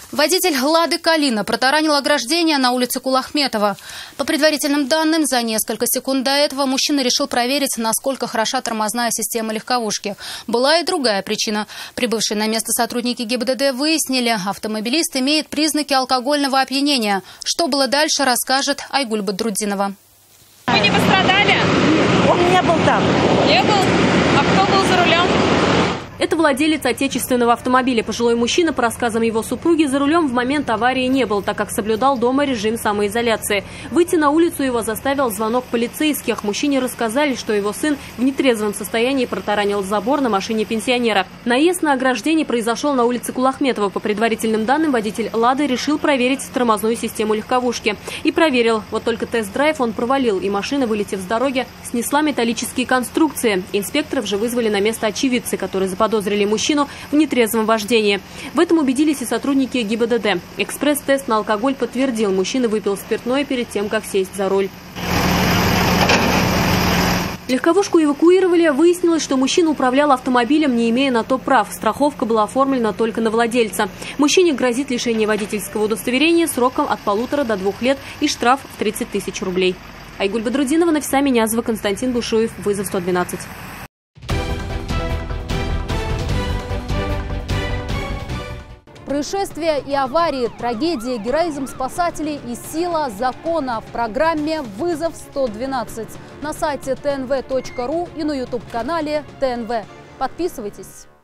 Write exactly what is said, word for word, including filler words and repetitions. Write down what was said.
Водитель «Лады Калина» протаранил ограждение на улице Кулахметова. По предварительным данным, за несколько секунд до этого мужчина решил проверить, насколько хороша тормозная система легковушки. Была и другая причина. Прибывшие на место сотрудники ГИБДД выяснили, автомобилист имеет признаки алкогольного опьянения. Что было дальше, расскажет Айгуль Бадрудинова. Вы не пострадали? Нет, он не был там. Не был? А кто был за рулем? Это владелец отечественного автомобиля. Пожилой мужчина, по рассказам его супруги, за рулем в момент аварии не был, так как соблюдал дома режим самоизоляции. Выйти на улицу его заставил звонок полицейских. Мужчине рассказали, что его сын в нетрезвом состоянии протаранил забор на машине пенсионера. Наезд на ограждение произошел на улице Кулахметова. По предварительным данным, водитель «Лады» решил проверить тормозную систему легковушки. И проверил. Вот только тест-драйв он провалил, и машина, вылетев с дороги, снесла металлические конструкции. Инспекторов же вызвали на место очевидцы, которые заподозрили Подозрили мужчину в нетрезвом вождении. В этом убедились и сотрудники ГИБДД. Экспресс-тест на алкоголь подтвердил, мужчина выпил спиртное перед тем, как сесть за руль. Легковушку эвакуировали. Выяснилось, что мужчина управлял автомобилем, не имея на то прав. Страховка была оформлена только на владельца. Мужчине грозит лишение водительского удостоверения сроком от полутора до двух лет и штраф в тридцать тысяч рублей. Айгуль Бадрудинова, Нафиса Минязова, Константин Бушуев. Вызов сто двенадцать. Происшествия и аварии, трагедии, героизм спасателей и сила закона в программе «Вызов сто двенадцать» на сайте тэ эн вэ точка ру и на ютуб-канале тэ эн вэ. Подписывайтесь.